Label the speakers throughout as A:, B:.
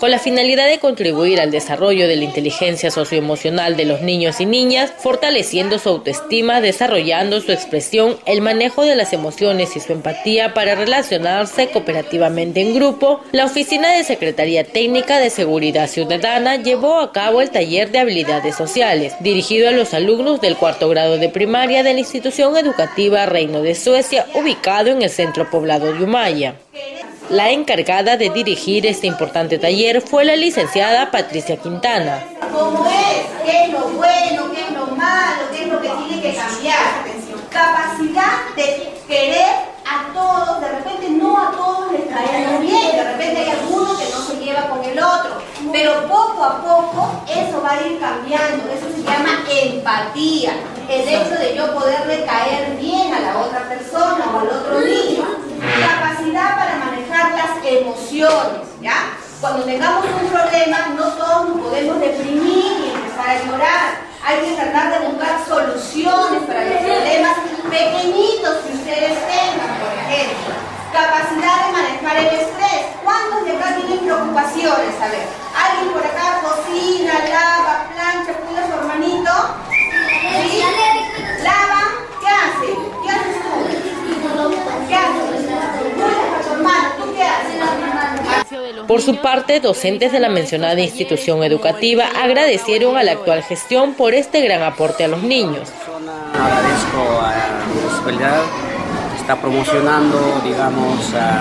A: con la finalidad de contribuir al desarrollo de la inteligencia socioemocional de los niños y niñas, fortaleciendo su autoestima, desarrollando su expresión, el manejo de las emociones y su empatía para relacionarse cooperativamente en grupo. La Oficina de Secretaría Técnica de Seguridad Ciudadana llevó a cabo el taller de habilidades sociales, dirigido a los alumnos del cuarto grado de primaria de la institución educativa Reino de Suecia, ubicado en el centro poblado de Umaya. La encargada de dirigir este importante taller fue la licenciada Patricia Quintana.
B: ¿Cómo es? ¿Qué es lo bueno? ¿Qué es lo malo? ¿Qué es lo que tiene que cambiar? Capacidad de querer a todos, de repente no a todos les caemos bien, de repente hay alguno que no se lleva con el otro, pero poco a poco eso va a ir cambiando, eso se llama empatía, el hecho de yo poderle caer bien a la otra persona o al otro niño. Capacidad para manejar las emociones, ¿ya? Cuando tengamos un problema, no todos nos podemos deprimir y empezar a llorar. Hay que tratar de buscar soluciones para los problemas pequeñitos que ustedes tengan, por ejemplo. Capacidad de manejar el estrés. ¿Cuántos de acá tienen preocupaciones? A ver, ¿alguien por acá cocina, lava, plancha, cuida a su hermanito? ¿Sí? ¿Lava? ¿Qué hace? ¿Qué haces tú? ¿Qué haces? ¿Cuidas a tu hermano? ¿Tú qué haces?
A: Por su parte, docentes de la mencionada institución educativa agradecieron a la actual gestión por este gran aporte a los niños.
C: Agradezco a la municipalidad que está promocionando, digamos,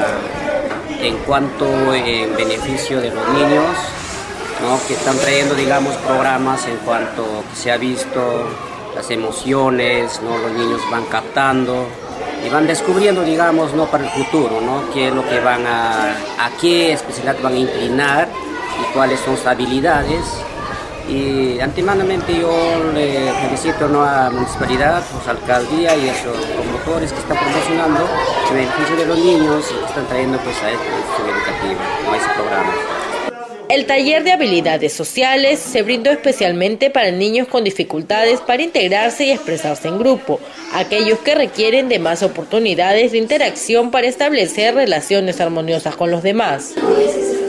C: en cuanto en beneficio de los niños, ¿no? Que están trayendo, digamos, programas en cuanto que se ha visto las emociones, ¿no? Los niños van captando y van descubriendo, digamos, ¿no? Para el futuro, ¿no? Qué es lo que van a qué especialidad van a inclinar y cuáles son sus habilidades. Y antemanamente yo le felicito, ¿no? A la municipalidad, a la alcaldía y a esos promotores que están promocionando el beneficio de los niños y que están trayendo pues a esta institución educativa, ¿no? A ese programa.
A: El taller de habilidades sociales se brindó especialmente para niños con dificultades para integrarse y expresarse en grupo, aquellos que requieren de más oportunidades de interacción para establecer relaciones armoniosas con los demás.